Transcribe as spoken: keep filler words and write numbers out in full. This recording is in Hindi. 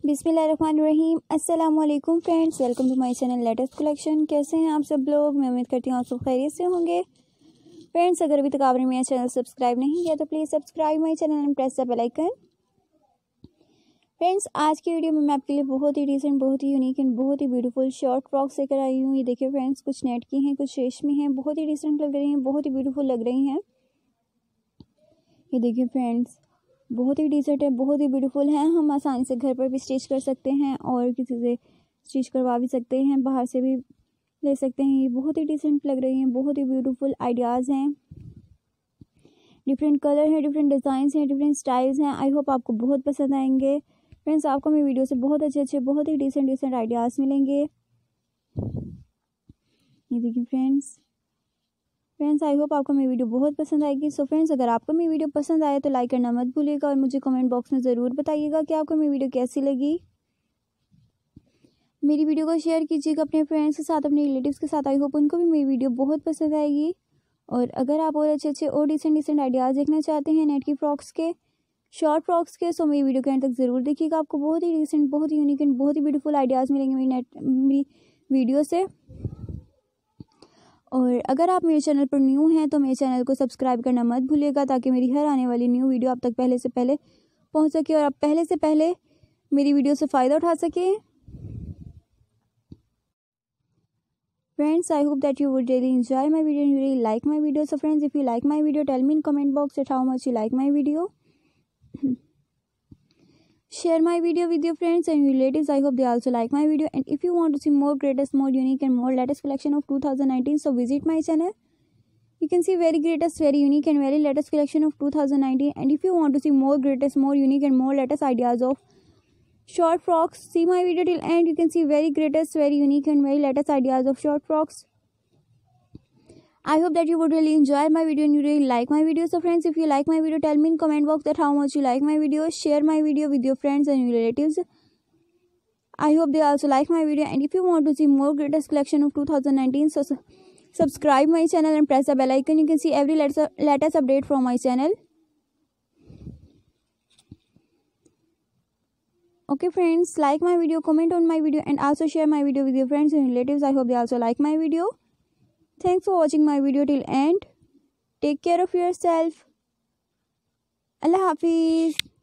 बिस्मिल्लाहिर्रहमानिर्रहीम। अस्सलाम वालेकुम friends, welcome to my channel latest collection. कैसे हैं आप सब लोग? मैं उम्मीद करती हूँ आप सब खैरियत से होंगे। फ्रेंड्स, अगर अभी तक आपने मेरा चैनल सब्सक्राइब नहीं किया तो please subscribe my channel and press the bell icon. Friends, आज की वीडियो में मैं आपके लिए बहुत ही डिसेंट, बहुत ही यूनिक एंड बहुत ही ब्यूटीफुल शॉर्ट फ्रॉक्स लेकर आई हूँ। ये देखिए फ्रेंड्स, कुछ नेट की हैं, कुछ रेशमी हैं, बहुत ही डिसेंट लग रही हैं, बहुत ही ब्यूटीफुल लग रही हैं। ये देखिए फ्रेंड्स, बहुत ही डिसेंट है, बहुत ही ब्यूटीफुल है। हम आसानी से घर पर भी स्टिच कर सकते हैं और किसी से स्टिच करवा भी सकते हैं, बाहर से भी ले सकते हैं। ये बहुत ही डिसेंट लग रही हैं, बहुत ही ब्यूटीफुल आइडियाज़ हैं, डिफरेंट कलर हैं, डिफरेंट डिज़ाइंस हैं, डिफरेंट स्टाइल्स हैं। आई होप आपको बहुत पसंद आएंगे। फ्रेंड्स, आपको मेरी वीडियो से बहुत अच्छे अच्छे बहुत ही डिसेंट डिसेंट आइडियाज़ मिलेंगे। ये देखिए फ्रेंड्स फ्रेंड्स आई होप आपको मेरी वीडियो बहुत पसंद आएगी। सो फ्रेंड्स, अगर आपको मेरी वीडियो पसंद आए तो लाइक करना मत भूलिएगा और मुझे कमेंट बॉक्स में ज़रूर बताइएगा कि आपको मेरी वीडियो कैसी लगी। मेरी वीडियो को शेयर कीजिएगा अपने फ्रेंड्स के साथ, अपने रिलेटिव्स के साथ। आई होप उनको भी मेरी वीडियो बहुत पसंद आएगी। और अगर आप और अच्छे अच्छे और डिसेंट डिसेंट आइडियाज़ देखना चाहते हैं नेट की फ्रॉक्स के, शॉर्ट फ्रॉक्स के, सो मेरी वीडियो के एंड तक ज़रूर देखिएगा। आपको बहुत ही डिसेंट, बहुत ही यूनिक एंड बहुत ही ब्यूटीफुल आइडियाज़ मिलेंगे मेरी नेट मेरी वीडियो से। और अगर आप मेरे चैनल पर न्यू हैं तो मेरे चैनल को सब्सक्राइब करना मत भूलिएगा, ताकि मेरी हर आने वाली न्यू वीडियो आप तक पहले से पहले पहुंच सके और आप पहले से पहले मेरी वीडियो से फ़ायदा उठा सकें। Friends, I hope that you would really enjoy my video and you really like my video. So friends, if you like my video, tell me in comment box that how much you like my video. Share my video with your friends and relatives. I hope they also like my video. And if you want to see more greatest, more unique and more latest collection of two thousand nineteen, so visit my channel. You can see very greatest, very unique and very latest collection of two thousand nineteen. And if you want to see more greatest, more unique and more latest ideas of short frocks, see my video till end. You can see very greatest, very unique and very latest ideas of short frocks. I hope that you would really enjoy my video and you really like my video. So friends, if you like my video, tell me in comment box that how much you like my video. Share my video with your friends and relatives. I hope they also like my video. And if you want to see more greatest collection of two thousand nineteen, so subscribe my channel and press the bell icon. You can see every latest, latest update from my channel. Okay friends, like my video, comment on my video and also share my video with your friends and relatives. I hope they also like my video. Thanks for watching my video till end. Take care of yourself. Allah Hafiz.